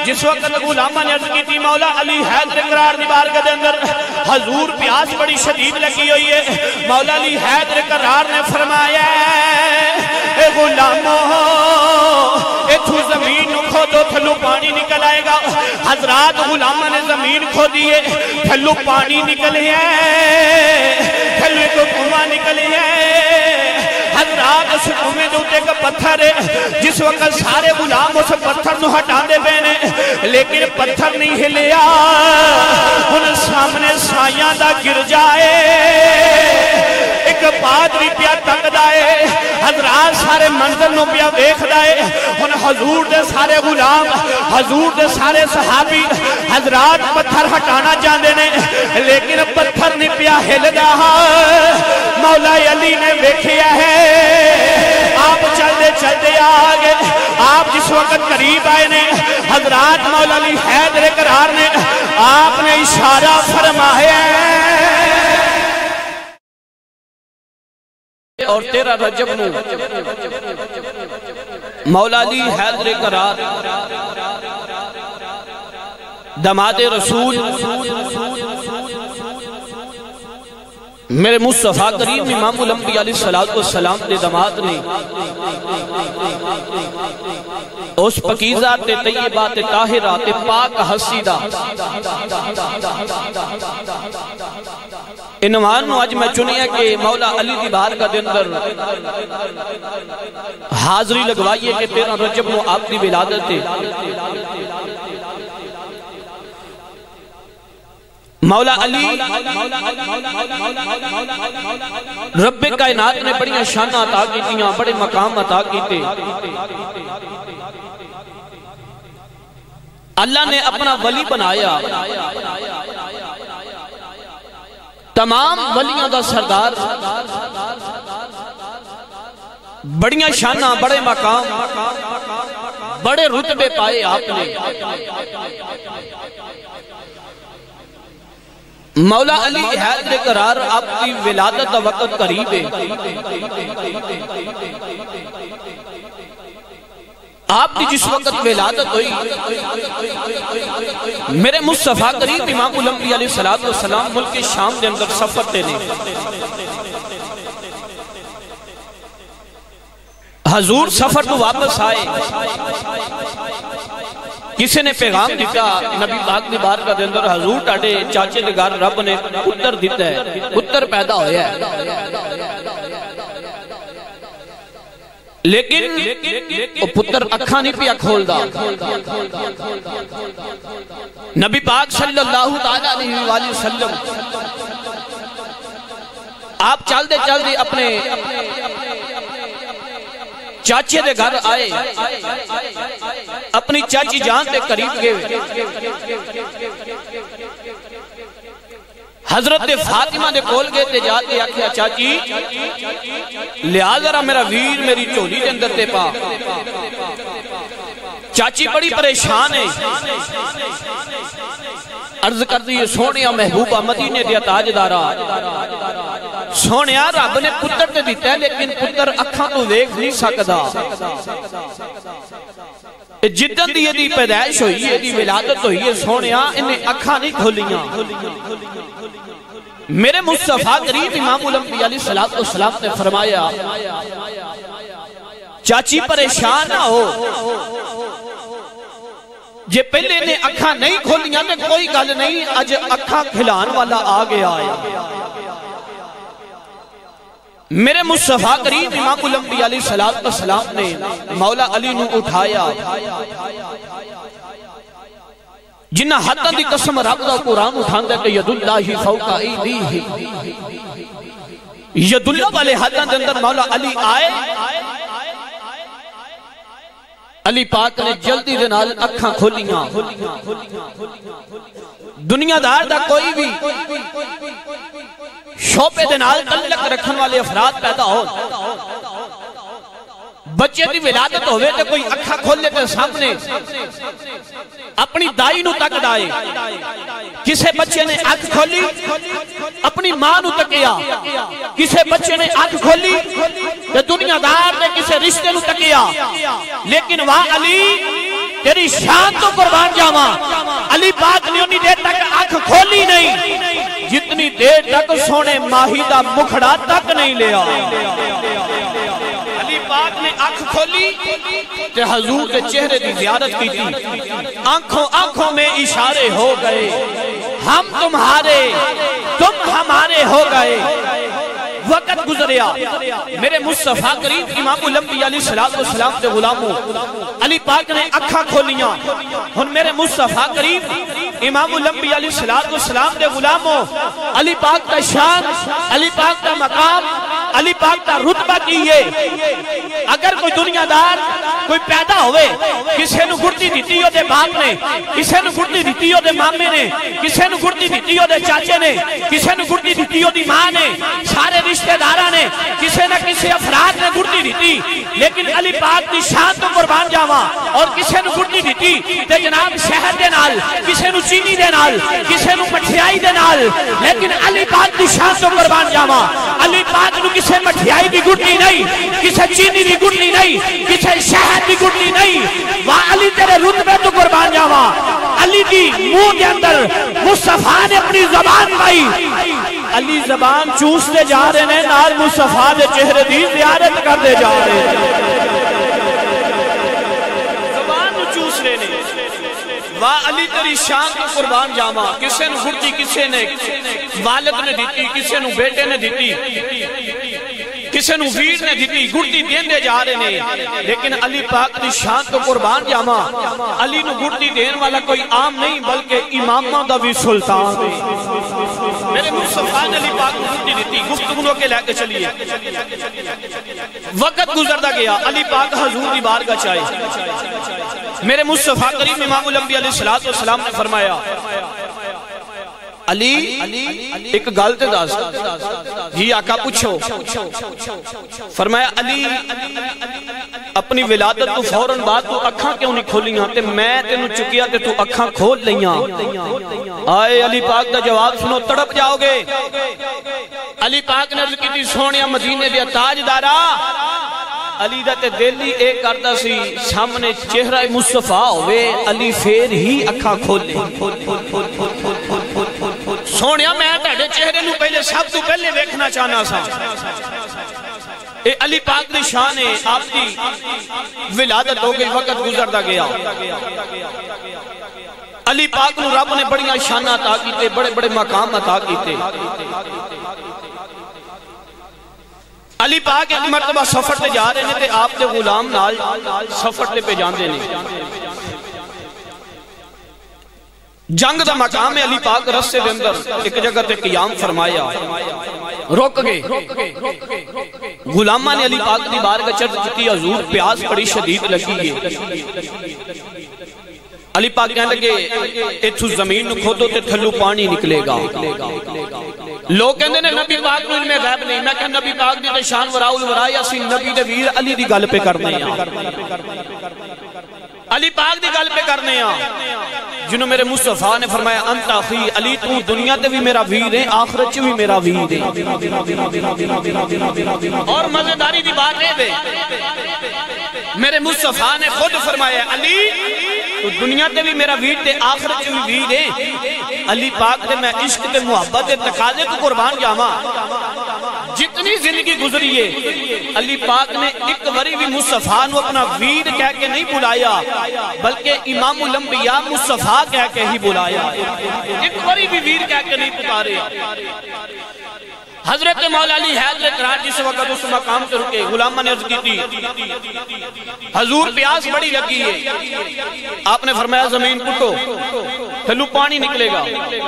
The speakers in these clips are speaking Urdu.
جس وقت غلامہ نے عرض کی تھی مولا علی حیدر قرار دی بارگاہ دے اندر حضور پیاس بڑی شدید لگی ہوئی ہے. مولا علی حیدر قرار نے فرمایا اے غلاموں اتھو زمین کھودو تھلو پانی نکل آئے گا. حضرات غلامہ نے زمین کھودی ہے تھلو پانی نکلے ہیں تھلو ایک کنواں نکلے ہیں. حضرات اس کنویں دے اوتے کا پتھر ہے جس وقت سارے غلام اس پتھر نو ہٹا دے پینے لیکن پتھر نہیں ہلیا. ان سامنے سایاں دا گر جائے ایک پادری پیا تنگ دائے. حضرات سارے منظر نو پیا ویکھ دائے. ان حضور دے سارے غلام حضور دے سارے صحابی حضرات پتھر ہٹانا چاہتے نے لیکن پتھر نہیں پیا ہل دا. مولا علی نے ویکھیا ہے آپ چلتے چلتے آگے. آپ جس وقت قریب آئے نے حضرات مولا علی حیدر قرار نے آپ نے اشارہ فرمایا اور 13 رجب نو مولا علی حیدر قرار داماد رسول میرے مصطفیٰ کریم امام الانبیاء علیہ السلام دے داماد نے اس پکیزہ تے طیبہ تے طاہرہ تے پاک حسیدہ عنوان نو آج میں چنیا کہ مولا علی دی بارگاہ دے اندر حاضری لگوائیے کہ 13 رجب نو آپ دی ولادت ہے. مولا علی رب کائنات نے بڑی شان عطا کیتیاں بڑے مقام عطا کیتے. اللہ نے اپنا ولی بنایا تمام ولیوں دا سردار بڑیاں شانہ بڑے مقام بڑے رتبے پائے آپ نے. مولا علی حیدر قرار آپ کی ولادت وقت قریب ہے. آپ کی جس وقت ولادت ہوئی میرے مصطفیٰ کریم امام الانبیاء علیہ السلام ملک شام دے اندر سفر تے نے. حضور سفر تو واپس آئے کسی نے پیغام دیتا نبی پاک دی بارگاہ دے اندر حضور ٹاڑے چاچے دے گھر رب نے پتر دیتا ہے پتر پیدا ہویا ہے لیکن وہ پتر اکھاں نہیں پیا کھول دا. نبی پاک صلی اللہ علیہ وآلہ وسلم آپ چل دے اپنے چاچے دے گھر آئے اپنی چاچی جان دے قریب گئے. حضرت فاطمہ دے کول گئے تے جاتے آکھیا چاچی لیا ذرا میرا ویر میری چولی دے اندر تے پا. چاچی بڑی پریشان ہے عرض کر دی سونیا محبوبہ مدینے دیا تاجدارا سونیا رب نے پتر تے دیتا ہے لیکن پتر اکھاں تو دیکھ نہیں سکدا. جدن دی یہ پیدائش ہوئی ہے دی ولادت ہوئی ہے سونیا انہیں اکھاں نہیں کھولیاں. میرے مصطفیٰ کریم امام الانبیاء علیہ السلام نے فرمایا چاچی پریشان نہ ہو جے پہلے نے اکھاں نہیں کھولیاں تے کوئی گل نہیں اج اکھاں کھلان والا آگے آیا. میرے مصطفیٰ کریم امام الانبیاء علیہ السلام نے مولا علی نو اٹھایا جنہ حتہ دی قسم رب دا قرآن اٹھاندہ کہ ید اللہ فوق ایدیہ ید اللہ والے حتہ دے اندر مولا علی آئے. علی پاک نے جلدی دنال اکھاں کھولیاں. دنیا دار دا کوئی بھی شوپے دنال تعلق رکھن والے افراد پیدا ہو بچے دی ولادت ہوئے تے کوئی اکھا کھول لیتے سامنے اپنی دائی نو تک دائے. کسے بچے نے آنکھ کھولی اپنی ماں نو تکیا کسے بچے نے آنکھ کھولی تے دنیا دار نے کسے رشتے نو تکیا لیکن وہاں علی تیری شان تو قربان جاواں علی پاک نے انی دیر تک آنکھ کھولی نہیں جتنی دیر تک سونے ماہی دا مکھڑا تک نہیں لیا علی پاک نے آنکھ کھولی تے حضور کے چہرے دی زیارت کی تھی آنکھوں میں اشارے ہو گئے ہم تمہارے تم ہمارے ہو گئے وقت گزریا میرے مصطفیٰ کریم امام الانبیاء علیہ السلام کے غلاموں علی پاک نے اکھا کھولیاں ہن میرے مصطفیٰ کریم امام الانبیاء علیہ السلام کے غلاموں علی پاک کا شان علی پاک کا مقام علی پاک کا رتبہ کیے اگر کوئی دنیا دار کوئی پیدا ہوئے کسے نو گھڑتی دیتی ہو دے باپ نے کسے نو گھڑتی دیتی ہو دے مامے نے کسے نو گھڑتی دیتی ہو دے چاچے نے کسے نو گھڑتی دیتی ہو دی ماں نے سارے رشتہ دارہ نے کسے نہ کسے افراد نے گھڑتی دیتی لیکن علی پاک دی شان تو قربان جاواں اور کسے نو گھڑتی دیتی تے جناب شہر دے نال کسے نو چینی دے نال کسے نو مٹھیائی دے نال لیکن علی پاک دی شان تو قربان جاواں علی پاک نو کسے مٹھیائی دی گھڑتی نہیں کسے چینی دی گھڑتی نہیں کسے شہر دی گھڑتی نہیں وہاں علی تیرے رتبے تو قربان جاواں علی دی منہ کے اندر مصطفیٰ نے اپنی زبان پائی علی زبان چوستے جا رہے ہیں نال مصطفیٰ دے چہرے دی زیارت کر دے جا رہے ہیں زبان چوس رہے ہیں واہ علی تیری شان کو قربان جاواں کسے نو گھڑتی کسے نے والد نے دیتی کسے نو بیٹے نے دیتی کسے نو ویر نے دیتی گھڑتی دین دے جا رہے ہیں لیکن علی پاک دی شان تو قربان جاواں علی نو گھڑتی دین والا کوئی عام نہیں بلکہ امامہ دا بھی سلطان میرے مصطفیٰ نے علی پاک کو گھڑتی دیتی گفتگو کے لے کے چلیے وقت گزرتا گیا علی پاک حضور دی بارگاہ چاہے میرے مصطفیٰ کریم امام الانبیاء علیہ السلام نے فرمایا علی ایک گالتے داس ہی آقا پوچھو فرمایا علی اپنی ولادت تو فوراً بعد تو اکھاں کیوں نہیں کھولیاں تے میں تینو چکیا تے تو اکھاں کھول لیاں آئے علی پاک دا جواب سنو تڑپ جاؤ گے علی پاک نے عرض کی تھی سونیا مدینے دیا تاج دارا علی دا تے دلی ایک کردہ سی سامنے چہرہ مصطفیٰ ہوئے علی پھر ہی اکھاں کھولے سونیا میں تیرے چہرے نو پہلے سب تو پہلے دیکھنا چاہنا سا اے علی پاک دی شان ہے آپ دی ولادت ہو گئی وقت گزرتا گیا علی پاک نو رب نے بڑی شانہ عطا کیتے بڑے بڑے مقام عطا کیتے علی پاک ایک مرتبہ سفر تے جا رہے ہیں تے آپ دے غلام نال سفر تے پہ جاندے نہیں جنگ دا مقام ہے علی پاک رستے دے اندر ایک جگہ تے قیام فرمایا روک گئے غلامہ نے علی پاک دی بارگاہ چرچ کی حضور پیاس بڑی شدید لگی ہے علی پاک کہنے لگے ایتھو زمین نو کھودو تے تھلو پانی نکلے گا لوگ کہنے نے نبی پاک نو علم غیب نہیں میں کہنے نبی پاک دی تے شان وراؤل ورایا سی نبی دے ویر علی دی گل پہ کرنے ہیں علی پاک دی گل پہ کرنے ہیں جنہوں میرے مصطفیٰ نے فرمایا انت اخی علی تو دنیا تے بھی میرا ویر ہے آخرت چ بھی میرا ویر ہے اور مزیداری دی بات ہے دے میرے مصطفیٰ نے خود فرمایا علی تو دنیا تے بھی میرا ویر تے آخرت چ بھی ویر ہے علی پاک تے میں عشق تے محبت تے تقاضے کو قربان جاواں جتنی زندگی گزری ہے علی پاک نے ایک وری بھی مصطفیٰ نو اپنا ویر کہہ کے نہیں بلایا بلکہ امام الانبیاء مصطفیٰ کہہ کے ہی بلایا ایک وری بھی ویر کہہ کے نہیں پکارے حضرت مولا علی حیدر اقرار جس وقت اس مقام سے رکے غلامہ نے عرض کی تھی حضور پیاس بڑی لگی ہے آپ نے فرمایا زمین پٹو تھلو پانی نکلے گا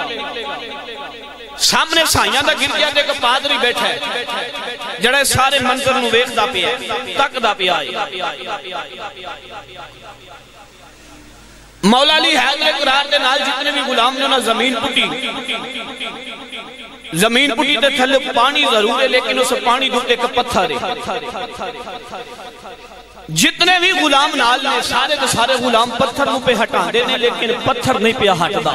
سامنے سائیاں دا گر گیا دے کہ پادری بیٹھا ہے جڑے سارے منظر نو ویکھ دا پیا تک دا پیا مولا علی حیدر اقرار دے نال جتنے بھی غلام نے انہاں زمین پٹی تے تھلے پانی ضرور ہے لیکن اس پانی دھوتے کا پتھر ہے جتنے بھی غلام نال نے سارے کے سارے غلام پتھر نو پہ ہٹا دینے لیکن پتھر نہیں پہ ہٹ دا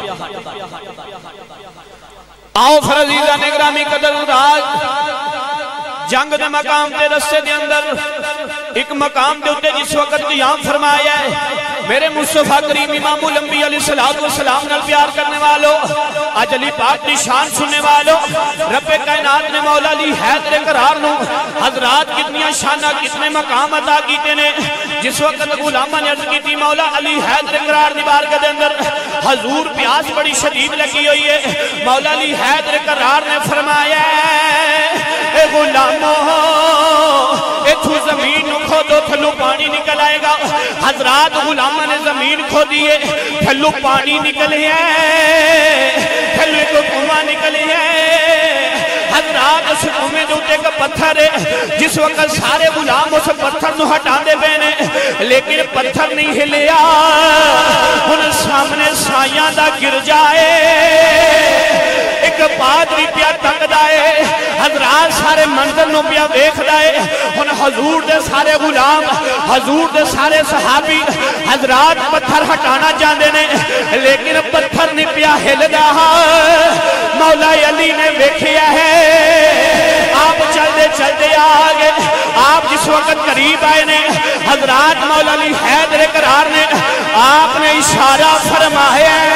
آؤ فرزیزہ نگرامی قدر راج جنگ دے مقام دے رسے دے اندر ایک مقام دے ہوتے جس وقت قیام فرمایا ہے میرے مصطفیٰ کریم امام الانبیاء علیہ السلام نال پیار کرنے والوں، آج علی پاک کی شان سننے والوں، رب کائنات نے مولا علی حیدر قرار نو حضرات کتنی شانہ کتنے مقام عطا کیتے نے۔ جس وقت غلامہ نے عرض کی تھی مولا علی حیدر قرار دی بارگاہ دے اندر حضور پیاس بڑی شدید لگی ہوئی ہے، مولا علی حیدر قرار نے فرمایا اے غلاموں اتھو زمین کھودو تھلو پانی نکل آئے گا۔ حضرات غلامہ نے زمین کھو دیئے، تھلو پانی نکلے ہیں، تھلو ایک کنواں نکلے ہیں۔ حضرات اس کنویں دوتے کا پتھر ہے، جس وقت سارے غلام اس پتھر نو ہٹا دے بینے، لیکن پتھر نہیں ہلیا، ان سامنے سائیاں دا گر جائے۔ ایک پادری پیا تنگ دائے، حضرات سارے منظر نو پیا دیکھ دائے، ان حضور دے سارے غلام، حضور دے سارے صحابی حضرات پتھر ہٹانا جاندے نے، لیکن پتھر نہیں پیا ہل دا۔ مولا علی نے دیکھیا ہے، آپ چل دے آگے، آپ جس وقت قریب آئے نے، حضرات مولا علی حیدر قرار نے آپ نے اشارہ فرمایا ہے،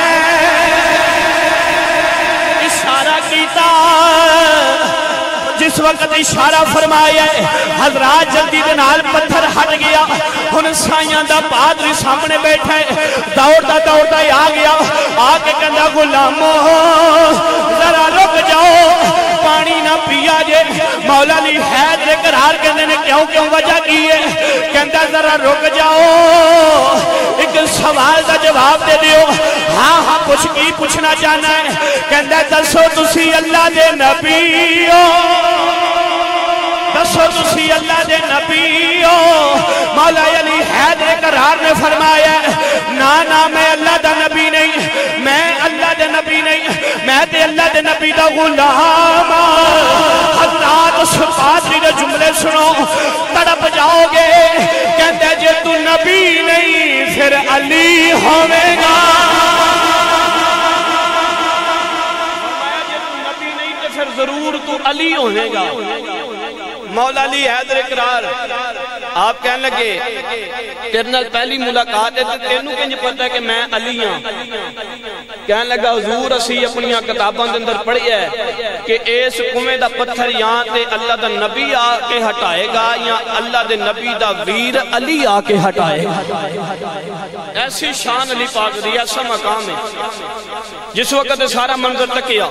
اشارہ کیتا، جس وقت اشارہ فرمایا ہے حضرات جلدی دنال پتھر ہٹ گیا، ان سائیاں دا پادری سامنے بیٹھا ہے، دوڑتا آ گیا، آگے کہندہ غلاموں ذرا رک جاؤ پانی نہ پیا جے۔ مولا علی حیدر قرار کہندے نے کیوں وجہ کی ہے؟ کہندہ ذرا رک جاؤ ایک سوال دا جواب دے دیو۔ ہاں کچھ کی پوچھنا چاہنا ہے؟ کہندہ دسو تسی اللہ دے نبی ہو، دسو تسی اللہ دے نبی ہو۔ مولا علی حیدر قرار نے فرمایا نا میں اللہ دا نبی نہیں، میں اللہ دے نبی نہیں، میں تے اللہ دے نبی دا غلام۔ حضرات اس پادری دے جملے سنو، تڑپ جاؤ گے، کہتے جے تو نبی نہیں پھر علی ہوئے گا۔ ضرور تو علی ہونے گا۔ مولا علی حیدر قرار آپ کہنے لگے تیرنال پہلی ملاقات ہے تینوں کنج پتہ ہے کہ میں علی ہاں۔ کہنے لگا حضور اسی اپنی کتاباں دے اندر پڑھی ہے کہ اس کنویں دا پتھر یہاں تے اللہ دا نبی آ کے ہٹائے گا یا اللہ دے نبی دا ویر علی آ کے ہٹائے گا۔ ایسی شان علی پاک دی، ایسا مقام ہے۔ جس وقت سارا منظر تکیا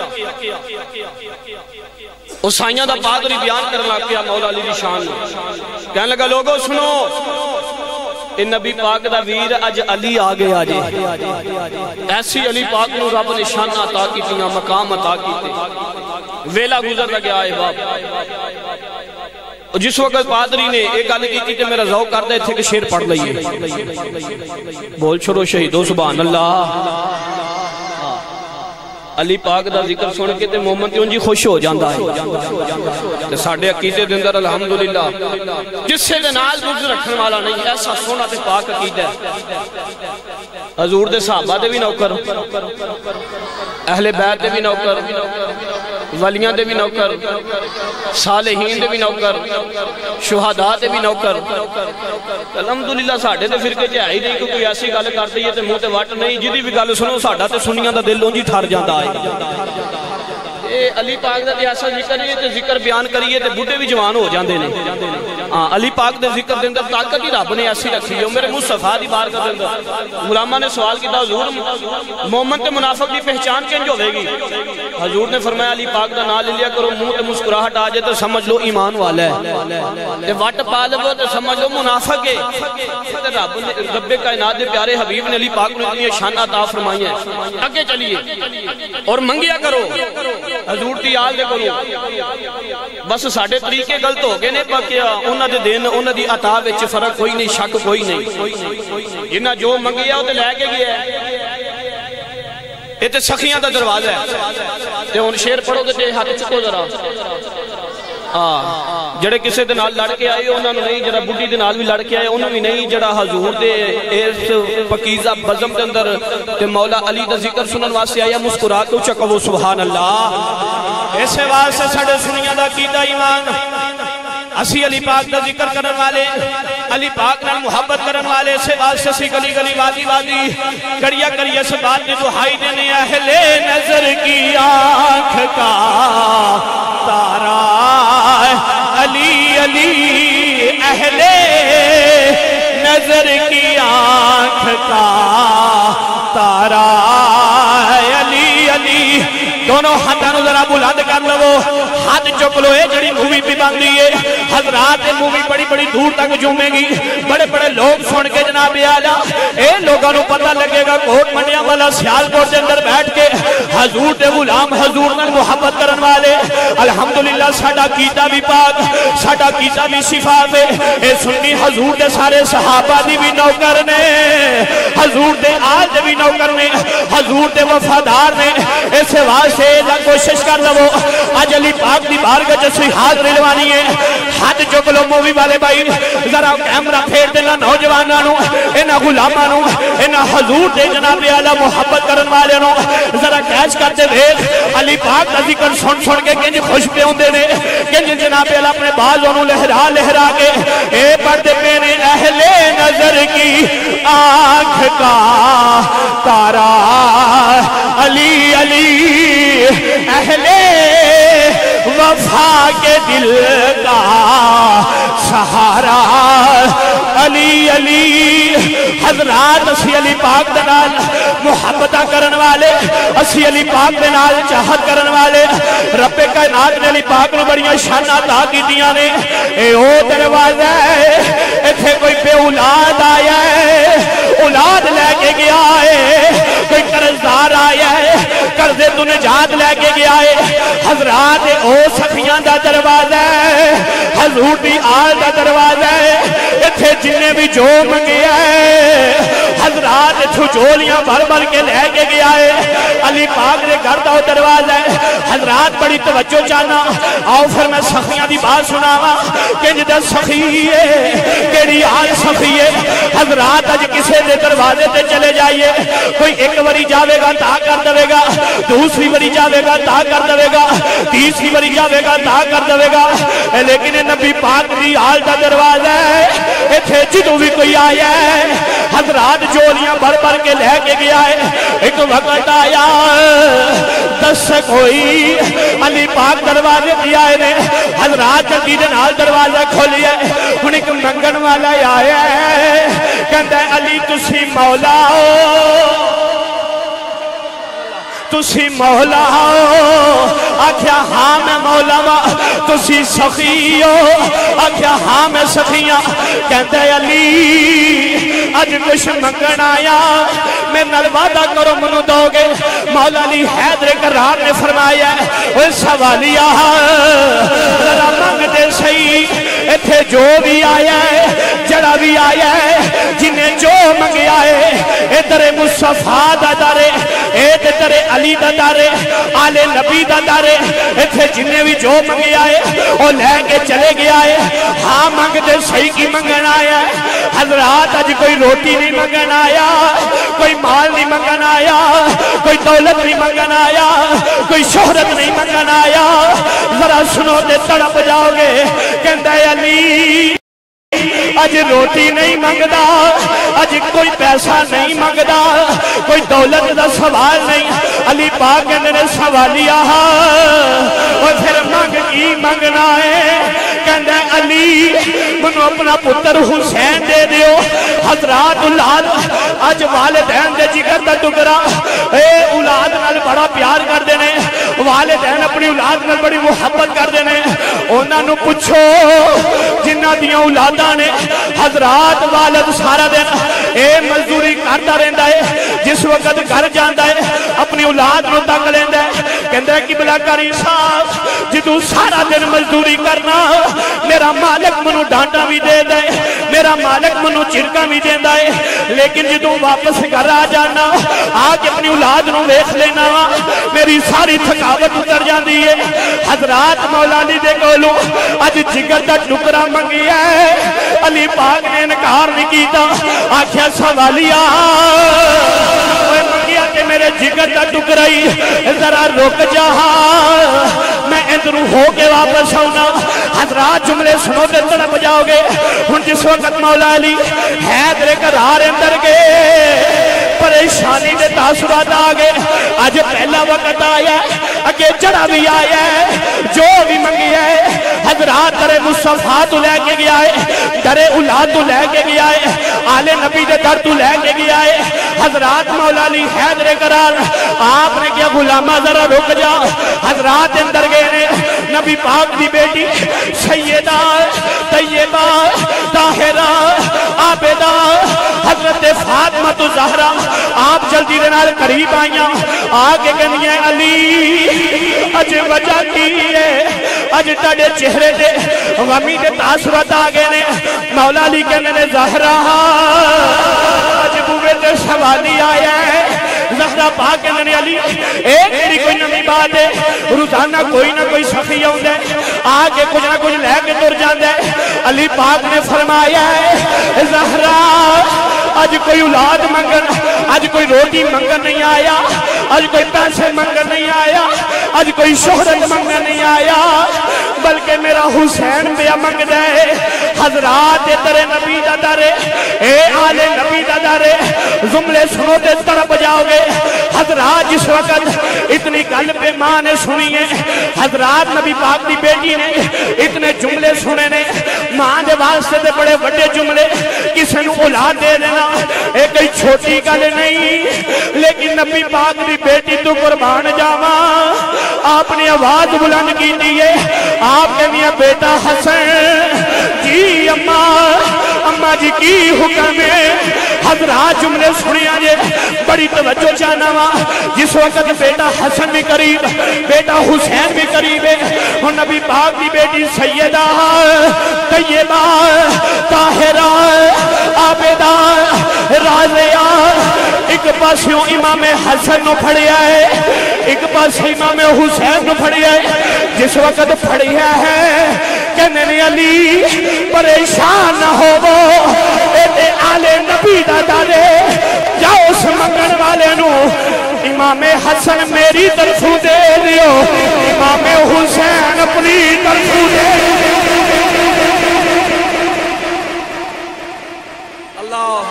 اس سائیاں دا پادری بیان کرنا کیا مولا علی دی شان، کہنے لگا لوگوں سنو ان نبی پاک دا ویر اج علی آگے آجے۔ ایسی علی پاک نو رب نے شان عطا کی تھی، مقام عطا کی تھی۔ ویلا گزر لگیا آئے باپ، جس وقت پادری نے ایک گل کی تھی میرا ذوق کر دے تھے کہ شیر پڑھ لئیے، بول چھوڑو شہیدو سبحان اللہ۔ علی پاک دا ذکر سن کے تے محمد کیوں جی خوش ہو جاندہ ہے۔ تے ساڑھے عقیدے دے اندر الحمدللہ جس سے دے نال بغض رکھن والا نہیں، ایسا سونا تے پاک عقیدہ ہے۔ حضور دے صحابہ دے بھی نوکر، اہل بیت دے بھی نوکر، ولیاں دے بھی نوکر، صالحین دے بھی نوکر، شہداء دے بھی نوکر۔ الحمدللہ ساڑھے دے فرقے جائی نہیں کوئی ایسی گل کر دیئے تے منہ تے وٹ نہیں، جدی بھی گل سنو ساڑھا تے سنیاں دا دل اونجی ٹھر جاندہ ہے۔ علی پاک دا ایسا ذکر ہے تے ذکر بیان کریے تے بڑھے بھی جوان ہو جاندے نے۔ علی پاک دے ذکر دے اندر طاقت ہی رب نے ایسی رکھی ہے۔ میرے مصطفیٰ دی بارگاہ دے اندر غلامہ نے سوال کیتا حضور مومن تے منافق دی پہچان کنج ہوے گی؟ حضور نے فرمایا علی پاک دا نام لے لیا کرو، منہ تے مسکراہٹ آ جائے تو سمجھ لو ایمان والا ہے، تے وٹ پا لو تے سمجھ لو منافق ہے۔ رب کائنات دے پیارے حبیب نے علی پاک نے اتنی شان عطا فرمائی ہے۔ آگے چلیے اور منگیا کرو، حضور دی آل دے کرو، بس ساڑھے طریقے غلط ہو گئے نے پاکیا انہاں دے دین انہاں دی عطا وچ فرق کوئی نہیں، شک کوئی نہیں۔ جنہاں جو منگیا وہ تے لے کے گیا ہے، یہ تے سخیاں دا دروازہ ہے۔ تے ان شیر پڑھو تے ہاتھ چکو ذرا، جڑے کسے دے نال لڑ کے آئے انہاں نوں نہیں، جڑا بڈھی دے نال بھی لڑ کے آئے انہاں بھی نہیں، جڑا حضور دے اس پکیزہ بزم دے اندر تے مولا علی دا ذکر سنن واسطے آیا مسکرا کے اونچا کہو سبحان اللہ۔ ایسے واسطے ساڈے سنیاں دا کیتا ایمان اسی علی پاک دا ذکر کرن والے علی پاک نال محبت کرن والے سے واسطے سی گلی گلی وادی وادی کڑیا کڑیا سے بات نے دہائی دینے اہل نظر کی آنکھ کا تارا علی علی اہل نظر کی آنکھ کا تارا علی علی دونوں ہاتھوں ذرا بلند کر لو ہاتھ چک لو اے جڑی مووی بھی بن رہی ہے حضرات یہ مووی بڑی بڑی دور تک جومے گی بڑے بڑے لوگ سن کے جناب آلا اے لوگوں کو پتہ لگے گا کوٹ منڈیاں والا سیالکوٹ کے اندر بیٹھ کے حضور دے غلام حضور نال محبت کرن والے الحمدللہ ساڈا کیتا بھی پاک ساڈا کیتا بھی شفاف ہے اے سنی حضور دے سارے صحابہ دی بھی نوکر نے حضور دے آل دے بھی نوکر نے حضور دے وفادار نے اس واسطے کوشش کر لو آج علی پاک دی بارگاہ جسوی ہاتھ رلوانی ہے ہاتھ چک لو مووی والے بھائی ذرا کیمرہ پھیر دینا نوجوانوں انہاں غلاماں انہاں حضور دے جناب اعلی محبت کرن والے نو ذرا کیچ کرتے ویکھ علی پاک دا ذکر سن سن کے کنج خوش پہ ہوندے نے کنج جناب اعلی اپنے بازوں نو لہرا لہرا کے اے پڑھتے پے نے اہل نظر کی آنکھ کا تارا علی علی اہل وفا کے دل کا سہارا علی علی حضرات اسی علی پاک دنال محبتہ کرن والے اسی علی پاک دنال چاہت کرن والے رب کائنات نے علی پاک نو بڑیاں شانہ عطا کی دیا نے اے او دروازہ ہے ایتھے کوئی بے اولاد آیا ہے اولاد لے کے گیا ہے کوئی قرضدار آیا ہے قرضے تو نجات لے کے گیا ہے حضرات او سخیاں دا دروازہ ہے حضور دی آل دا دروازہ ہے ایتھے جنہیں بھی جو منگیا ہے حضرات اتھو جولیاں بھر بھر کے لے کے گیا ہے علی پاک نے گھر دا دروازہ ہے حضرات بڑی توجہ چاہنا آؤ پھر میں سخیاں دی بات سناوا کہ جدہ سخی ہے کیڑی آل سخی ہے حضرات اج کسے دے دروازے تے چلے جائیے کوئی ایک وری جاوے گا تا کر دوے گا دوسری وری جاوے گا تا کر دوے گا تیسری وری جاوے گا تا کر دوے گا لیکن نبی پاک دی آل دا دروازہ ہے ایتھے جدو بھی کوئی آیا ہے حضرات جولیاں بھر بھر کے لے کے گیا ہے ایک وقت آیا دس کوئی علی پاک دروازے دیا ہے حضرات جلدی نال دروازہ کھولیا ہے ہن ایک منگن والا آیا ہے کہندا ہے علی تسی مولا ہو تسی مولا ہو آکھیا ہاں میں مولا ہاں تسی سخی ہو آکھیا ہاں میں سخیاں کہندا ہے علی اج کچھ منگن آیا میں نال وعدہ کرو منو دو گے مولا علی حیدر کرار نے فرمایا اوے سوالیہ ذرا منگ دے صحیح ایتھے جو بھی آیا ہے جڑا بھی آیا ہے جنہیں جو منگیا ہے اے در مصطفیٰ دا دارے اے در علی دا دارے آل نبی دا دارے ایتھے جنہیں بھی جو منگیا ہے وہ لے کے چلے گیا ہے ہاں منگ دے صحیح کی منگن آیا ہے حضرات آج کوئی روٹی نہیں منگن آیا کوئی مال نہیں منگن آیا کوئی دولت نہیں منگن آیا کوئی شہرت نہیں منگن آیا ذرا سنو دے تڑپ جاؤ گے کہندہ ہے علی اج روٹی نہیں منگدا اج کوئی پیسہ نہیں منگدا کوئی دولت دا سوال نہیں علی پاک نے سوالیا اور پھر منگ کی منگنا ہے کہندا علی منو اپنا پتر حسین دے دیو حضرات اولاد اج والدین دے جگر دا ٹکڑا اے اولاد نال بڑا پیار کردے نے والدین اپنی اولاد نال بڑی محبت کردے نے انہاں نو پوچھو جنہاں دیاں اولاداں نے حضرات والد سارا دن اے مزدوری کرتا رہندا ہے جس وقت گھر جاندا ہے اپنی اولاد نو تنگ لیندا ہے کہندا ہے قبلہ کری صاحب جدوں سارا دن مزدوری کرنا میرا مالک منو ڈانٹا بھی دے دے میرا مالک منو چرکا بھی دیندا ہے لیکن جدوں واپس گھر آ جانا آ کے اپنی اولاد نو ویکھ لینا میری ساری تھکاوٹ اتر جاندی ہے حضرات مولا علی دے کولوں اج جگر دا ٹکڑا منگیا ہے علی پاک نے انکار نہیں کیتا آکھیا سوالیہ منگیا کہ میرے جگر دا ٹکڑا ذرا رک جا میں ادھر ہو کے واپس آؤنا حضرات جملے سنو دے تڑپ جاؤ گے ہن جس وقت مولا علی حیدر کرار اندر گئے پریشانی دے تاثرات آگے آج پہلا وقت آیا ہے اگے جڑا بھی آیا ہے جو بھی منگی ہے حضرات در مصطفیٰ تو لے کے گیا ہے در اولاد تو لے کے گیا ہے آل نبی دے در تو لے کے گیا ہے حضرات مولا علی حیدر کرار آپ نے کیا غلامہ ذرا رک جا حضرات اندر گئے نے نبی پاک دی بیٹی سیدہ طیبہ طاہرہ عابدہ حضرت فاطمہ زہرا آپ جلدی دنال قریب آئیاں آگے گنیاں علی اج وجہ کی ہے اج تڑے چہرے دے غمی دے تاثرات آگے نے مولا علی کہنے نے زہرا اج بوے دے سوالی آیا ہے زہرا پاک کہنے علی ایک میری کوئی نمی بات ہے روزانہ کوئی نہ کوئی سخی ہوندہ ہے آگے کچھ نہ کچھ لے کے دور جاندہ ہے علی پاک نے فرمایا ہے زہرا آج کوئی اولاد منگن آج کوئی روٹی منگن نہیں آیا آج کوئی پیسے منگن نہیں آیا آج کوئی شہرت منگن نہیں آیا بلکہ میرا حسین بیا منگ دے حضرات تیرے نبی دا دارے اے آل نبی دا دارے جملے سنو تے تڑپ جاؤ گے حضرات جس وقت اتنی گل پہ ماں نے سنی ہے حضرات نبی پاک دی بیٹی نے اتنے جملے سنے نے ماں دے واسطے دے بڑے بڑے جملے کسی نو اولاد دے دینا ایک کوئی چھوٹی گل نہیں لیکن نبی پاک دی بیٹی تو قربان جاواں آپ نے آواز بلند کی دیئے آپ کہنی ہے بیٹا حسن جی اماں جی کی حکم ہے حضرات جملے سنیا جے بڑی توجہ چاہنا وا جس وقت بیٹا حسن بھی قریب بیٹا حسین بھی قریب ہے اور نبی پاک دی بیٹی سیدہ طیبہ طاہرہ عابدہ راضیہ ایک پاسیوں امام حسن نو پھڑیا ہے ایک پاس امام حسین نو پھڑیا ہے جس وقت پھڑیا ہے کہنے نے علی پریشان نہ ہو وہ اے آل نبی دا دارے جاؤ اس منگن والے نو امام حسن میری طرف دے دیو امام حسین اپنی طرف دے اللہ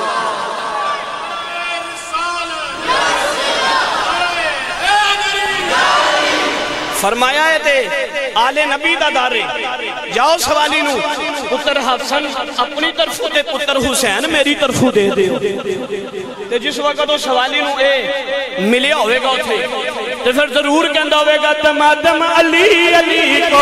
فرمایا ہے تے آل نبی دا دارے جاؤ سوالی نو پتر حسن اپنی طرف دے پتر حسین میری طرف دے دیو تے جس وقت وہ سوالی نو اے ملیا ہوئے گا تھے تے پھر ضرور کہندہ ہوئے گا تمادم علی علی کو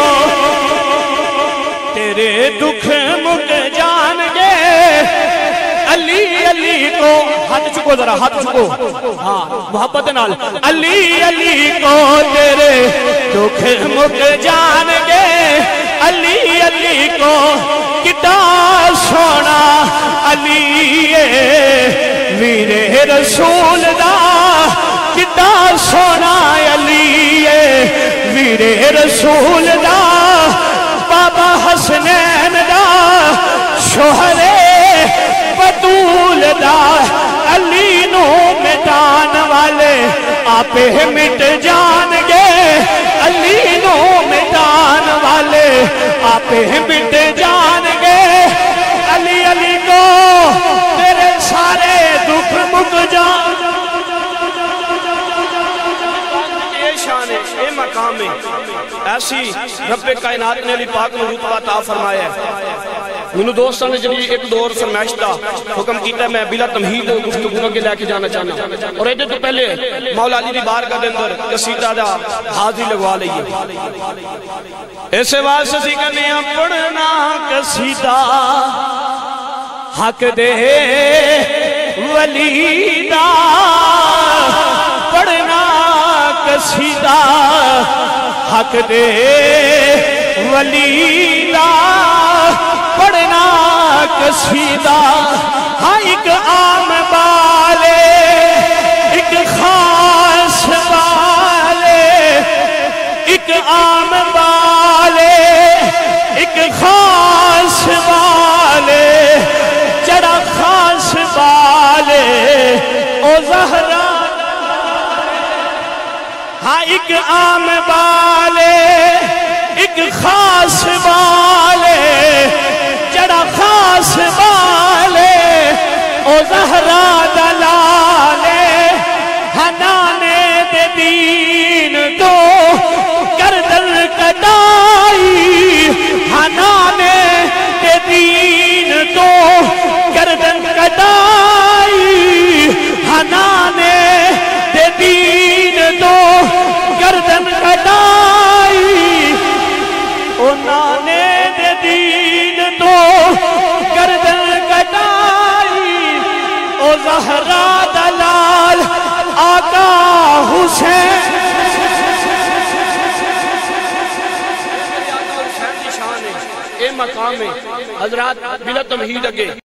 تیرے دکھ مک جان گے علی علی کو ہاتھ چکو ذرا ہاتھ چکو ہاں محبت نال علی علی کو تیرے دکھ مک جان گے علی علی کو کتا سونا علی میرے رسول دا کتا سونا علی میرے رسول دا بابا حسنین دا شوہر بطول دا علی نو مٹان والے آپے مٹ جان گے علی نو مٹان والے آپے مٹ جان گے علی علی کو تیرے سارے دکھ مک جان اے مقام ہے ایسی رب کائنات نے علی پاک نے رتبہ عطا فرمایا ہے منو دوستان نے جنہی ایک دور فرمائش دا حکم کیتا ہے میں بلا تمہید گفتگونوں کے لے کے جانا چاہنا اور ایڈے تو پہلے مولا علی دی بارگاہ دے اندر قصیدہ دا حاضری لگوا لئیے ایسے واسطے سی کرنے پڑھنا قصیدہ حق دے ولی دا پڑھنا قصیدہ حق دے ولی دا پڑھنا قصیدہ ہاں ایک عام بالے ایک خاص بالے ایک عام بالے ایک خاص بالے جڑا خاص بالے او زہرا ہاں ایک عام بالے ایک خاص والے جڑا خاص والے او زہرا دلالے ہنانے دے دین تو گردن کٹائی ہنانے دے دین تو گردن کٹائی ہنانے دے دین تو گردن کٹائی او نانے دے دین تو گردن کٹائی او زہرا دلال آقا حسین اے مقام ہے حضرات بلا تمہید اگے